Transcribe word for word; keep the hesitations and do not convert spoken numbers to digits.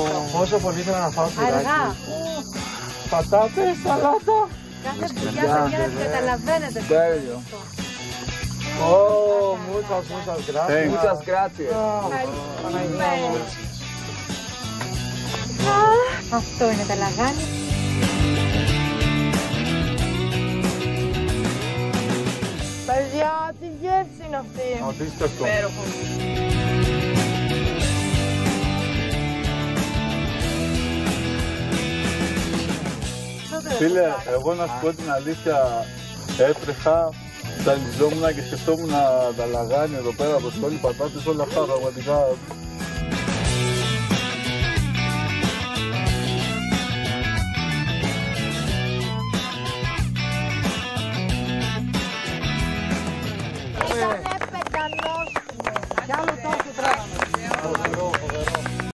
Πόσο πολύ ήθελα να φάω τυράκι. Αργά. Πατάτες, σαλάτα. Κάθε δουλειά παιδιά να την καταλαβαίνετε. Τέλειο. Oh, muchas, muchas gracias. Muchas gracias. Αυτό είναι τα λαγάνια. Παιδιά, τι γεύση είναι αυτή. Απίστευτο. Φίλε, εγώ να σου πω την αλήθεια, έτρεχα, ζαλιζόμουν και σκεφτόμουν τα λαγάνια εδώ πέρα, αποστόλη, πατάτες, όλα αυτά πραγματικά.